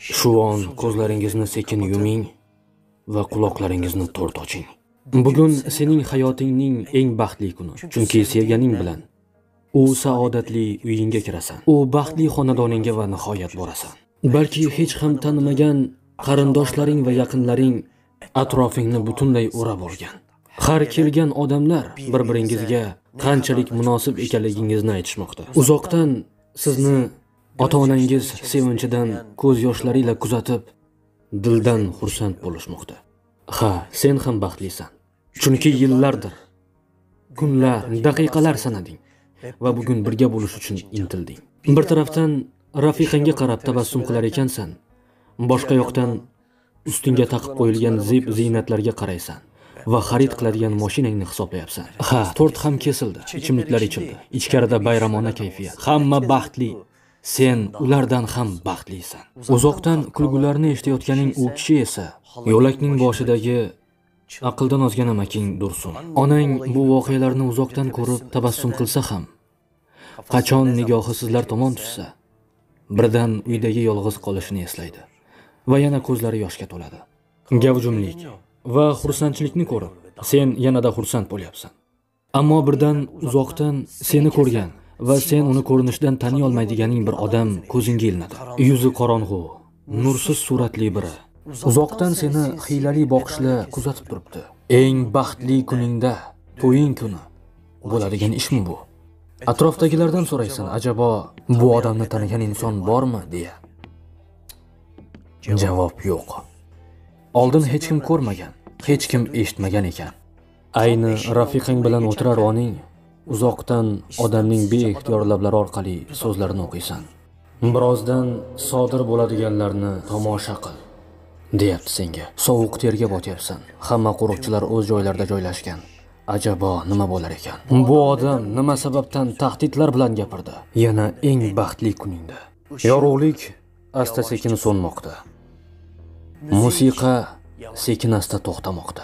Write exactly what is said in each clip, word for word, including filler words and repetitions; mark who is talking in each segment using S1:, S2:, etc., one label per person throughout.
S1: Shu on ko'zlaringizni sekin yuming va quloqlaringizni to'rt oching. Bugun sening hayotingning eng baxtli kuni. Chunki sevganing bilan u saodatli uyingga kirasan. U baxtli xonadoningga va nihoyat borasan. Balki hech ham tanimagan qarindoshlaring va yaqinlaring atrofingni butunlay o'rab olgan. Har kelgan odamlar bir-biringizga qanchalik munosib ekanligingizni aytishmoqda. Uzoqdan sizni ota-onangiz sevinchidan ko'z yoshlariga kuzatib, dildan xursand bo'lishmoqda. Ha, sen ham baxtlisan. Chunki yillardir, kunlar, daqiqalar sanading va bugun birga bo'lish uchun intilding. Bir tarafdan rafiqangga qarab tabassum qilar ekansan, boshqa yoqdan ustingga taqib qo'yilgan zeb ziynatlarga qaraysan va xarid qiladigan mashinangni hisoblayapsan. Ha, tort ham kesildi, ichimliklar ichildi. Ichkarida bayramona kayfiyat. Hamma baxtli. Sen ulardan ham baxtlisan. Uzoqdan kulgularni eshitayotganing u kishi esa yo'lakning boshidagi aqldan ozgan amaking Dursun. Onang bu voqealarni uzoqdan ko'rib tabassum qilsa ham, qachon nigohi sizlar tomon tushsa, birdan uydagi yolg'iz qolishini eslaydi va yana ko'zlari yoshga to'ladi. Gavjumlik va xursandchilikni ko'rib, sen yanada xursand bo'lyapsan. Ammo birdan uzoqdan seni ko'rgan va sen uni ko'rinishdan taniy olmaydiganing bir odam ko'zingga ilinadi. Yuzi qorong'u, nursiz suratli biri uzoqdan seni hiylali boqishla kuzatib turibdi. Eng baxtli kuningda, to'ying kuni bo'ladigan ishmi bu? Atrofdagilardan so'raysan, ajabo bu odamni tanigan inson bormi deya. Javob yo'q. Oldin hech kim ko'rmagan, hech kim eshitmagan ekan. Ayni rafiqang bilan o'tirar oning uzoqdan odamning beixtiyor lablari orqali so'zlarini o'qiysan. Birozdan sodir bo'ladiganlarni tomosha qil, deyapti senga. Sovuq terga botyapsan. Hamma qo'riqchilar o'z joylarida joylashgan. Ajabo nima bo'lar ekan? Bu odam nima sababdan tahdidlar bilan gapirdi? Yana eng baxtli kuningda. Yorug'lik asta-sekin so'nmoqda. Musiqa sekin-asta to'xtamoqda.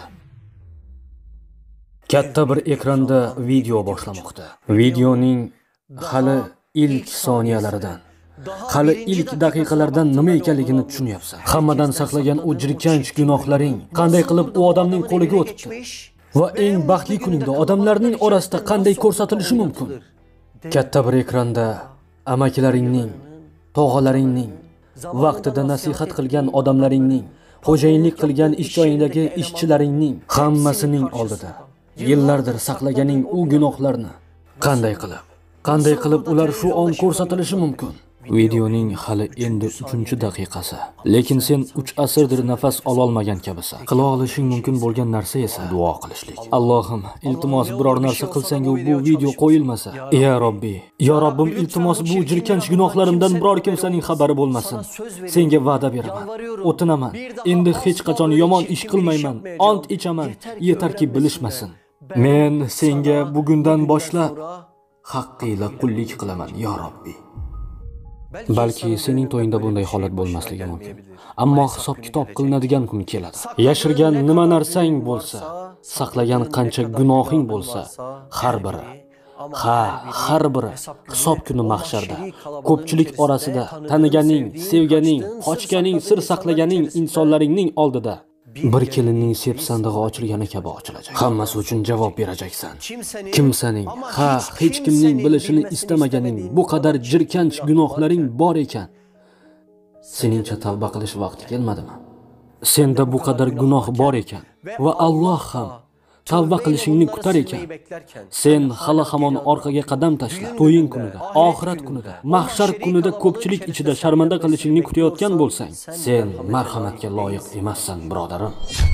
S1: Katta bir ekranda video boshlamoqda. Videoning hali ilk soniyalaridan, hali ilk daqiqalardan nima ekanligini tushunyapsan. Hammadan saqlagan u jirkanch gunohlaring qanday qilib u odamning qo'liga o'tibdi? Va eng baxtli kuningda odamlarning orasida qanday ko'rsatilishi mumkin? Katta bir ekranda amakilaringning, tog'alaringning, vaqtida nasihat qilgan odamlaringning, xo'jayinlik qilgan ish joyingdagi ishchilaringning hammasining oldida yillardir saqlaganing u gunohlarni qanday qilib, qanday qilib ular shu on ko'rsatilishi mumkin? Videoning hali endi uchinchi daqiqasi. Lekin sen uch asrdir nafas ola olmagan kabisan. Qila olishing mumkin bo'lgan narsa esa duo qilishlik. Allohim, iltimos biror narsa qilsang-u bu video qo'yilmasa. Ya Robbi, ya Robbim, iltimos bu jirkanch gunohlarimdan biror kimsaning xabari bo'lmasin. Senga va'da beraman, o'tinaman. Endi hech qachon yomon ish qilmayman. Ont ichaman, yetarki bilishmasin. Men senga bugundan boshlab haqqila qullik qilaman, ya Robbi. Balki sening to'yingda bunday holat bo'lmasligi mumkin. Ammo hisob-kitob qilinadigan kun keladi. Yashirgan nima narsang bo'lsa, saqlagan qancha gunohing bo'lsa, har biri, ha, har biri hisob kuni mahsharda, ko'pchilik orasida taniganing, sevganing, qochganing, sir saqlaganing insonlaringning oldida bir kelinning sep sandig'i ochilgani kabi ochilajak. Hammasi uchun javob berajaksan. Kimsaning, ha, hech kimning bilishini istamaganing bu qadar jirkanch gunohlaring bor ekan, seningcha tavba qilish vaqti kelmadimi? Senda bu qadar gunoh bor ekan va Alloh ham tavba qilishingni kutar ekan, sen hali hamon orqaga qadam tashla. To'ying kunida, oxirat kunida, mahshar kunida ko'pchilik ichida sharmanda qilishingni kutayotgan bo'lsang, sen marhamatga loyiq emassan, birodarim.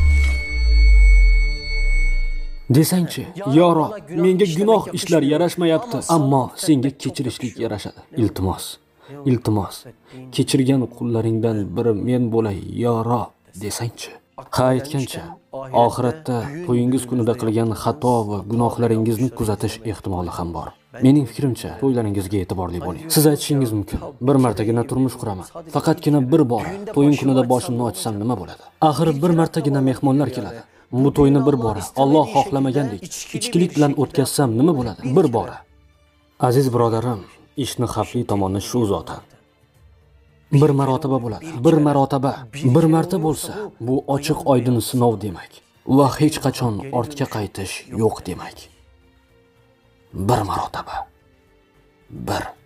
S1: Desangchi, yo Rob, menga gunoh ishlar yarashmayapti, ammo senga kechirishlik yarashadi. Iltimos, iltimos, kechirgan qullaringdan biri men bo'lay, yo Rob, desangchi. Ha, aytgancha, oxiratda to'yingiz kunida qilgan xato va gunohlaringizni kuzatish ehtimoli ham bor. Mening fikrimcha, to'ylaringizga e'tiborli bo'ling. Siz aytishingiz mumkin, bir martagina turmush quraman. Faqatgina bir bor to'yim kunida boshimni ochsam nima bo'ladi? Axir bir martagina mehmonlar keladi. Bu to'yni bir bora Alloh xohlamagandek ichkilik bilan o'tkazsam nima bo'ladi? Bir bora. Aziz birodarim, ishni xavfli tomoni shu zoti. bir marotaba bo'ladi. Bir marotaba, bir marta bo'lsa, bu ochiq oydin sinov demak va hech qachon ortga qaytish yo'q demak. Bir marotaba. Bir